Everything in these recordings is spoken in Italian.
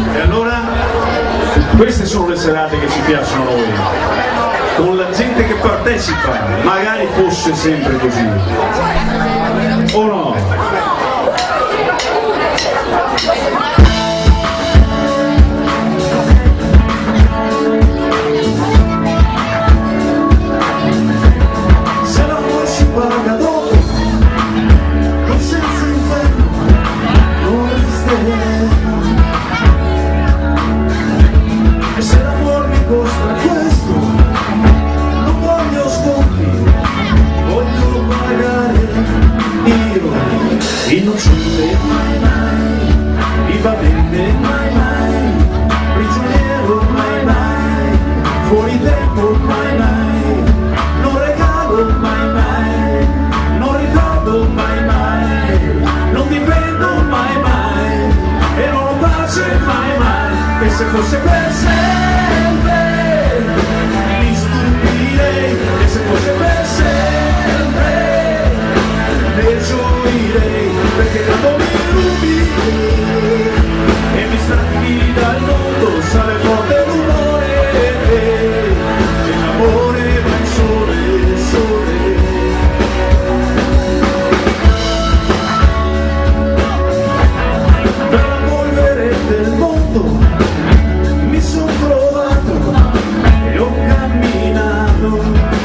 E allora, queste sono le serate che ci piacciono a noi, con la gente che partecipa, magari fosse sempre così, o no? Innocente mai mai, vivamente mai mai, prigioniero mai mai, fuori tempo mai mai, non regalo mai mai, non ricordo mai mai, non dipendo mai mai, e non ho pace mai mai, e se fosse per sempre, mi stupirei, e se fosse per sempre, ne gioirei. Perché quando mi rubi e mi stacchi dal mondo sale forte l'umore e l'amore va in sole, sole. Dalla polvere del mondo mi sono trovato e ho camminato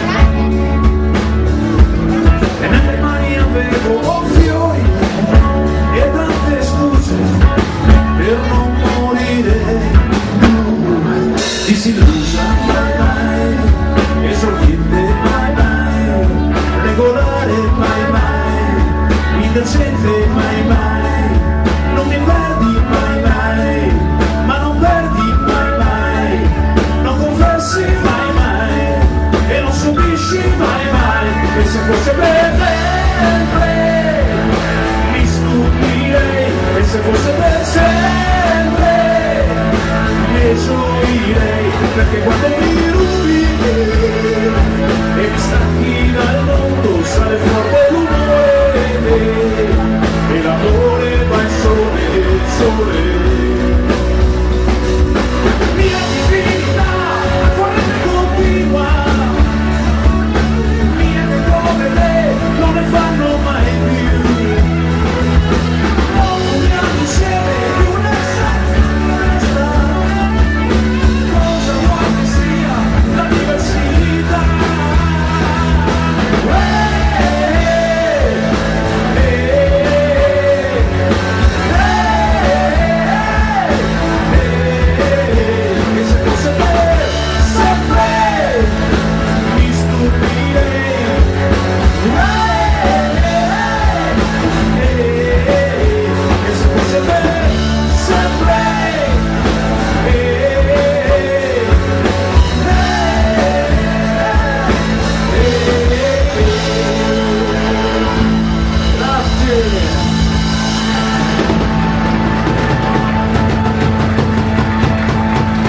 e nelle mani avevo fiori e tante scuse per non morire. Tu, disillusa mai mai, esordiente mai mai, regolare mai mai, indecente mai mai, non mi perdi mai mai, ma non perdi mai mai, non confessi mai mai, e non subisci mai mai, e se fosse per sempre e se fosse per sempre ne gioirei, perché quando mi rubi e mi stacchi dal mondo sale forte l'umore e l'amore va in sole, sole. Mia divinità, corrente continua, mie che come lei non ne fanno mai più.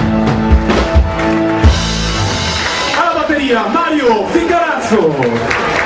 Mario Figarazzo.